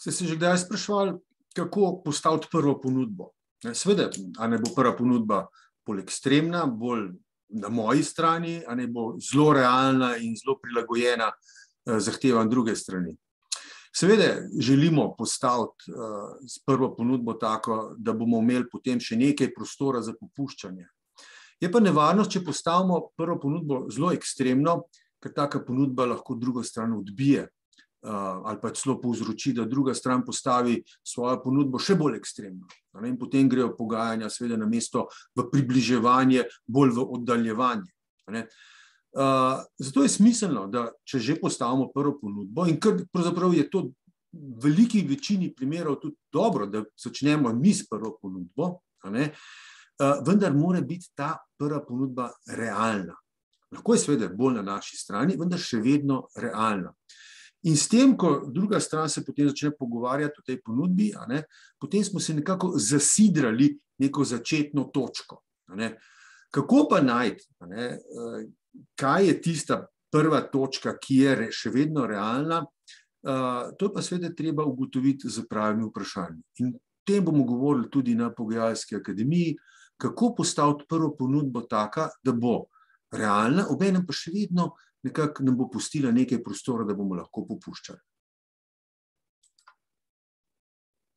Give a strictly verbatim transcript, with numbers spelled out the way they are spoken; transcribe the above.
Ste se že kdaj spraševali, kako postaviti prvo ponudbo? Seveda, a ne bo prva ponudba bolj ekstremna, bolj na moji strani, a ne bo zelo realna in zelo prilagojena zahtevam druge strani. Seveda želimo postaviti s prvo ponudbo tako, da bomo imeli potem še nekaj prostora za popuščanje. Je pa nevarnost, če postavimo prvo ponudbo zelo ekstremno, ker taka ponudba lahko drugo stran odbije ali pa celo povzroči, da druga stran postavi svojo ponudbo še bolj ekstremno. In potem grejo pogajanja seveda namesto v približevanje, bolj v oddaljevanje. Zato je smiselno, da če že postavimo prvo ponudbo, in pravzaprav je to v veliki večini primerov tudi dobro, da začnemo mi s prvo ponudbo, vendar mora biti ta prva ponudba realna. Lahko je seveda bolj na naši strani, vendar še vedno realna. In s tem, ko druga stran se potem začne pogovarjati o tej ponudbi, potem smo se nekako zasidrali neko začetno točko. Kako pa najti, kaj je tista prva točka, ki je še vedno realna, to pa seveda treba ugotoviti z pravimi vprašanji. In o tem bomo govorili tudi na Pogajalski akademiji, kako postaviti prvo ponudbo taka, da bo realna, obenem pa še vedno nekako nam bo pustila nekaj prostora, da bomo lahko popuščali.